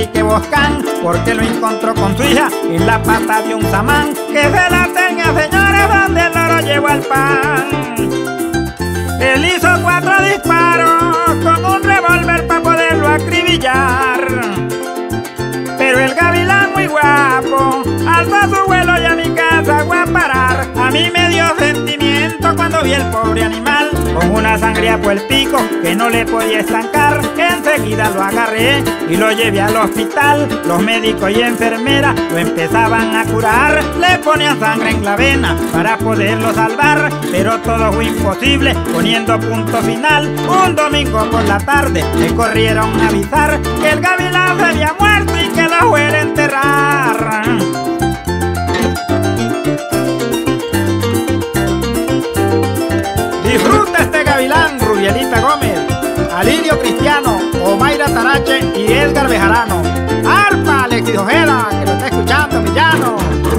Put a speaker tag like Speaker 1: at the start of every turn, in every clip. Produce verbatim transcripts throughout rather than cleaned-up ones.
Speaker 1: Enrique Boscán, porque lo encontró con su hija en la pata de un samán. Que se la tenga, señores, donde el loro llevó al pan. Él hizo cuatro disparos con un revólver para poderlo acribillar, pero el gavilán muy guapo alzó a su vuelo y a mi casa fue a parar. A mí me dio sentimiento cuando vi el pobre animal con una sangre por el pico que no le podía estancar. Enseguida lo agarré y lo llevé al hospital. Los médicos y enfermeras lo empezaban a curar. Le ponían sangre en la vena para poderlo salvar, pero todo fue imposible, poniendo punto final. Un domingo por la tarde le corrieron a avisar que el gavilán se había muerto y que lo fuera a enterrar. Disfruta este gavilán, Rubielita Gómez, Alirio Cristiano, Omaira Tarache y Edgar Bejarano. Arpa, Alexis Ojeda, que lo está escuchando, mi llano.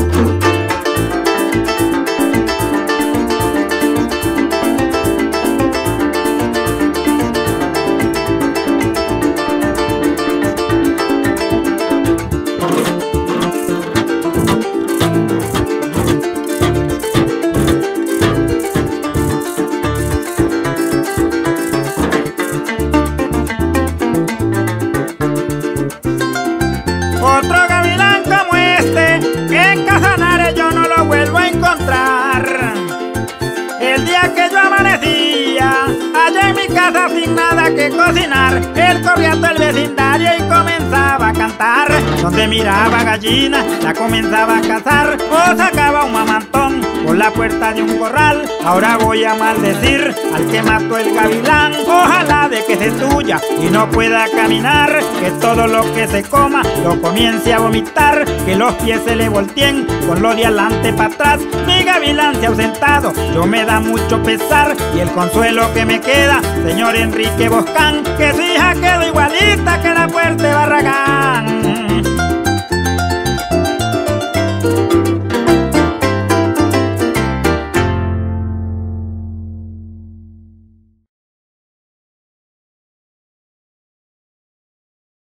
Speaker 1: Otro gavilán como este, en Casanares yo no lo vuelvo a encontrar. El día que yo amanecía, allá en mi casa sin nada que cocinar, él corría todo el vecindario y comenzaba a cantar. Donde miraba gallina, la comenzaba a cazar, o sacaba un mamantón por la puerta de un corral. Ahora voy a maldecir al que mató el gavilán. Ojalá de que se tuya y no pueda caminar, que todo lo que se coma lo comience a vomitar, que los pies se le volteen con lo de adelante para atrás. Mi gavilán se ha ausentado, yo me da mucho pesar, y el consuelo que me queda, señor Enrique Boscán, que su hija quedó igualita que la Puerta de Barragán.